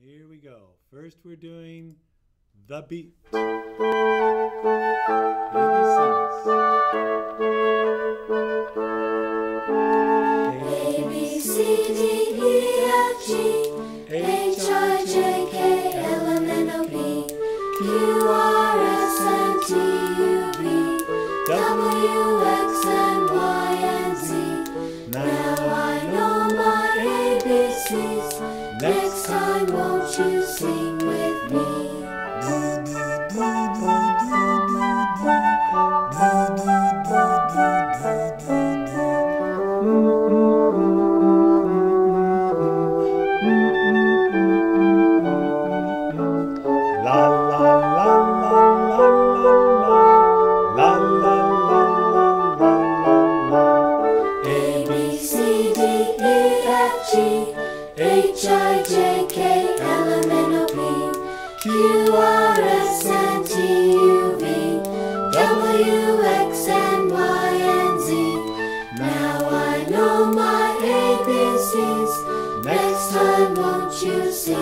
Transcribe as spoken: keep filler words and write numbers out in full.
Here we go. First we're doing the beat. A, B, C, D, E, F, G, H, I, J, K, L, M, N, O, P, Q, R, S, and T, U, V, W, X, and Y, and Z. Now I know my A B Cs. Next time won't you sing with me? La la la la la la la la la la la la. A, B, C, D, E, F, G, H, I, J, K, L, M, N, O, P, Q, R, S, and T, U, V, W, X, and Y, and Z. Now I know my A B Cs. Next time won't you sing